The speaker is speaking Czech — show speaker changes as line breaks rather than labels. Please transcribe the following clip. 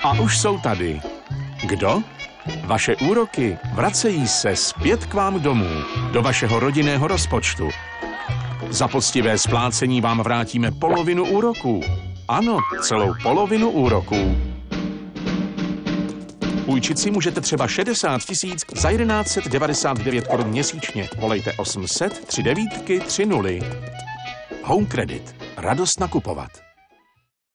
A už jsou tady. Kdo? Vaše úroky vracejí se zpět k vám domů, do vašeho rodinného rozpočtu. Za poctivé splácení vám vrátíme polovinu úroků. Ano, celou polovinu úroků. Půjčit si můžete třeba 60 000 za 1199 korun měsíčně. Volejte 800 39 30. Home Credit. Radost nakupovat.